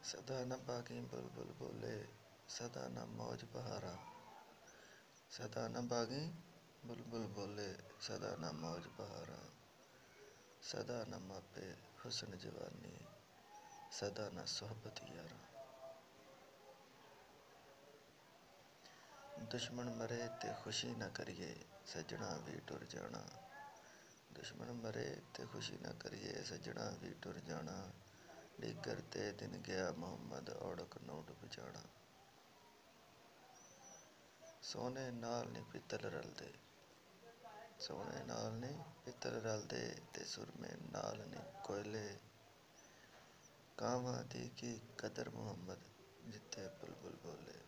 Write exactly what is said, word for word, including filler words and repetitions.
सदा न बागी बुलबुल बोले, सदा न मौज बहारा। सदा न बागी बुलबुल बोले, सदा न मौज बहारा। सदा न मापे हुस्न जवानी, सदा न सोहबत यारा। दुश्मन मरे ते खुशी न करिए, सजना भी टुर जाना। दुश्मन मरे ते खुशी न करिए, सजना भी टुर जाना। डिगर ते दिन गया मुहम्मद, औड़क नोट बजाना। सोने नाल नी पित्तल रलदे, सोने नाल नी पित्तल रलदे, ते सुरमे नाल नी कोयले। कावां दी की कदर मुहम्मद, जिथे बुलबुल बोले।